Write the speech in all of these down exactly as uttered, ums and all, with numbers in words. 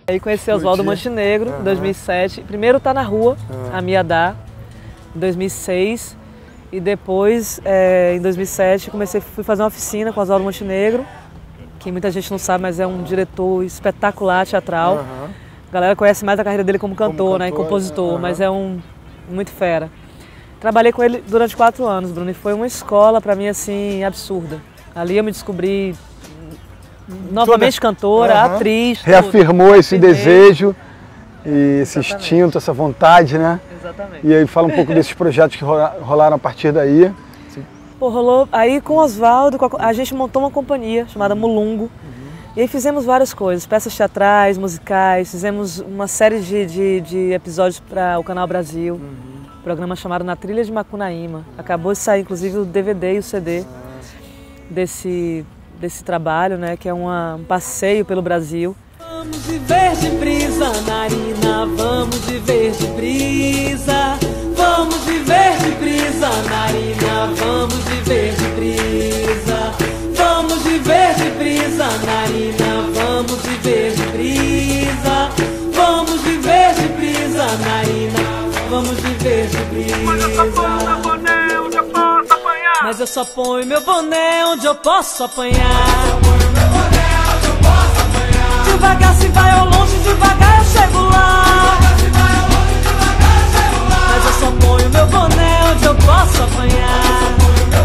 Aí conheci Oswaldo Montenegro, em dois mil e sete. Primeiro Tá na Rua, a Mia Dá, em dois mil e seis. E depois, é, em dois mil e sete, comecei, fui fazer uma oficina com Oswaldo Montenegro, que muita gente não sabe, mas é um diretor espetacular teatral. Uhum. A galera conhece mais a carreira dele como cantor, como cantor né, e compositor, uhum. mas é um muito fera. Trabalhei com ele durante quatro anos, Bruno, e foi uma escola para mim assim absurda. Ali eu me descobri novamente Toda... cantora, uhum. atriz. Reafirmou tudo. esse desejo e esse Exatamente. instinto, essa vontade, né? Exatamente. E aí fala um pouco desses projetos que rolaram a partir daí. Pô, rolou aí com o Oswaldo, a gente montou uma companhia chamada Mulungo. Uhum. E aí fizemos várias coisas, peças teatrais, musicais, fizemos uma série de, de, de episódios para o Canal Brasil. Uhum. Programa chamado Na Trilha de Macunaíma. Acabou de sair, inclusive, o D V D e o C D desse, desse trabalho, né? Que é uma, um passeio pelo Brasil. Vamos viver de brisa, narina, vamos viver de brisa. Vamos viver de brisa, narina, vamos viver de brisa. Vamos viver de brisa, narina, vamos viver de brisa. Vamos viver de brisa, narina. Vamos viver de brisa. Mas eu só ponho meu boné onde eu posso apanhar. Devagar se vai ao longe, devagar eu chego lá. Mas eu só ponho meu boné onde eu posso apanhar.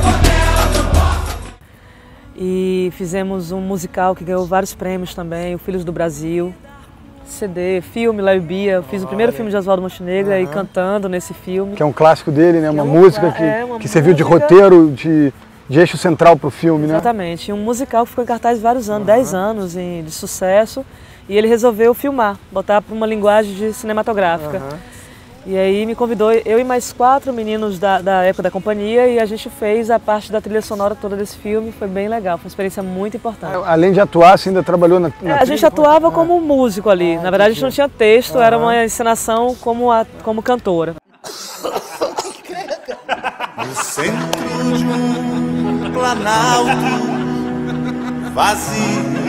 E fizemos um musical que ganhou vários prêmios também, o Filhos do Brasil. C D, filme, Léo e Bia. Eu fiz o primeiro filme de Oswaldo Montenegro, uhum. aí cantando nesse filme. Que é um clássico dele, né? Uma é um, música que, é uma que serviu música... de roteiro, de, de eixo central para o filme, né? Exatamente. Um musical que ficou em cartaz vários anos, dez uhum. anos em, de sucesso. E ele resolveu filmar, botar para uma linguagem de cinematográfica. Uhum. E aí me convidou, eu e mais quatro meninos da, da época da companhia, e a gente fez a parte da trilha sonora toda desse filme. Foi bem legal, foi uma experiência muito importante. Além de atuar, você ainda trabalhou na, na é, A gente atuava como músico ali. Ah, na verdade, a gente não tinha texto, uhum. era uma encenação como, a, como cantora. No centro de um planalto vazio,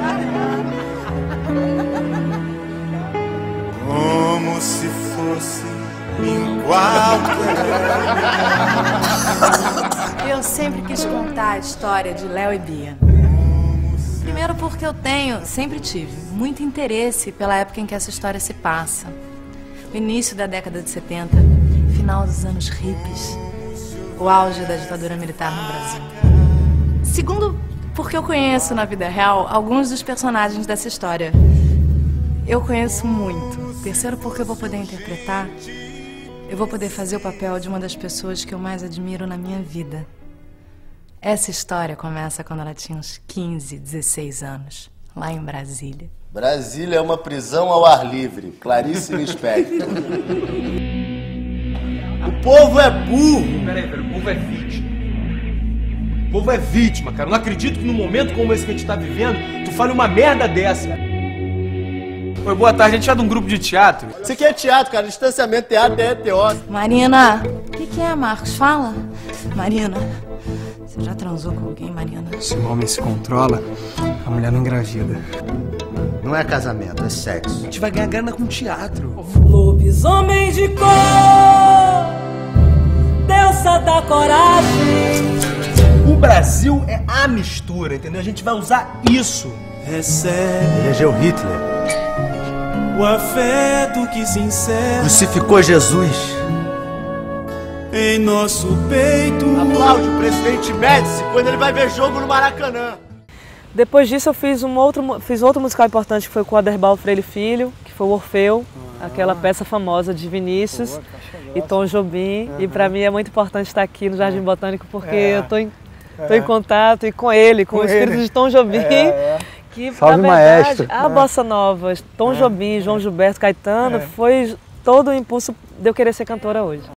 como se fosse em qualquer... Eu sempre quis contar a história de Léo e Bia. Primeiro porque eu tenho, sempre tive, muito interesse pela época em que essa história se passa. O início da década de setenta, final dos anos hippies, o auge da ditadura militar no Brasil. Segundo, porque eu conheço na vida real alguns dos personagens dessa história. Eu conheço muito. Terceiro, porque eu vou poder interpretar, eu vou poder fazer o papel de uma das pessoas que eu mais admiro na minha vida. Essa história começa quando ela tinha uns quinze, dezesseis anos, lá em Brasília. Brasília é uma prisão ao ar livre. Clarice Lispector. O povo é burro. Peraí, peraí, o povo é vítima. O povo é vítima, cara. Eu não acredito que num momento como esse que a gente tá vivendo, tu fale uma merda dessa. Oi, boa tarde, a gente é de um grupo de teatro. Isso aqui é teatro, cara. Distanciamento, teatro, é teórico. Marina, o que, que é, Marcos? Fala. Marina, você já transou com alguém, Marina? Se o homem se controla, a mulher não engravida. Não é casamento, é sexo. A gente vai ganhar grana com teatro. Lobisomem de cor, deusa da coragem. O Brasil é a mistura, entendeu? A gente vai usar isso. Recebe. Elegeu Hitler. O afeto que se encerra. Crucificou Jesus. Em nosso peito. Aplaude o presidente Médici quando ele vai ver jogo no Maracanã. Depois disso eu fiz um outro, fiz outro musical importante que foi com o Aderbal Freire Filho, que foi o Orfeu, ah, aquela peça famosa de Vinícius pô, e Tom Jobim. Uhum. E para mim é muito importante estar aqui no Jardim Botânico porque é. eu estou em, é. em contato e com ele, com, com o espírito ele. de Tom Jobim. É, é. Que, Salve, na verdade, maestro. A Bossa Nova, Tom é. Jobim, João Gilberto, Caetano, é. foi todo o impulso de eu querer ser cantora hoje.